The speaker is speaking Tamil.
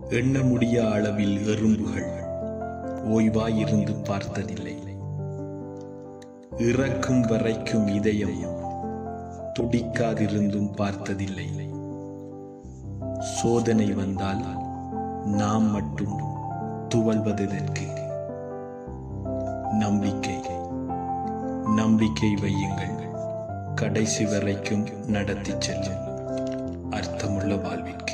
எண்ண முடிய அளவில் எறும்புகள் ஓய்வாயிருந்து பார்த்ததில்லை. இறக்கும் வரைக்கும் இதயம் துடிக்காதிருந்தும் பார்த்ததில்லை. சோதனை வந்தால் நாம் மட்டும் துவள்வதற்கு? நம்பிக்கை வையுங்கள், கடைசி வரைக்கும் நடத்தி செல்லும் அர்த்தமுள்ள வாழ்வில்.